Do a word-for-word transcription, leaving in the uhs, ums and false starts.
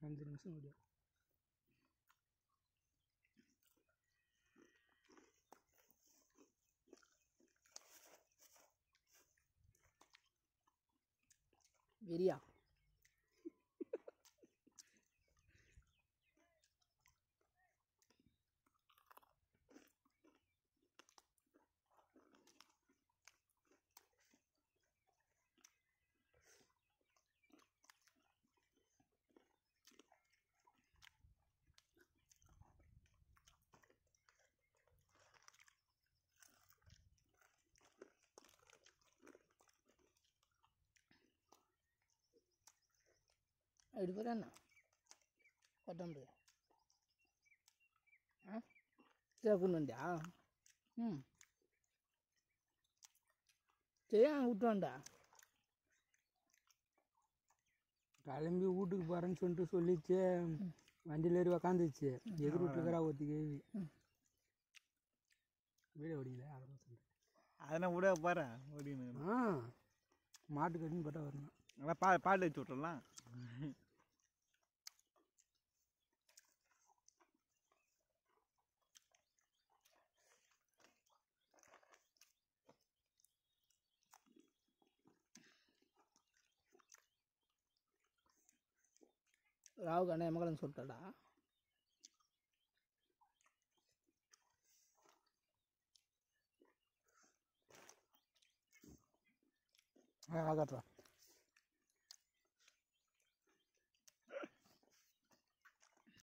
அஞ்சு நிமிஷம் வீடியோ. வெறியா அப்படி போகிறா என்ன கொட்டம்பு ஆ சேப்புன்னு வண்டியா ம் சரி அங்கே விட்டுவான்டா கிளம்பி வீட்டுக்கு போகிறேன்னு சொல்லிட்டு சொல்லிச்சு வண்டியில் ஏறி உக்காந்துச்சு எதிர் விட்டுருக்கிறா ஒத்தி கேள்வி வீடியோ ஓடிக்கல அதெல்லாம் சொல்கிறேன் அதெல்லாம் விட போகிறேன் ஓடின்னு ஆ மாட்டு கட்டின்னு பார்த்தா வரணும் நல்லா பா பாட்டு வச்சு விட்றலாம் ராவுக்கு அண்ணா எமகலன்னு சொல்லிட்டாடா ஆ காட்டுறேன்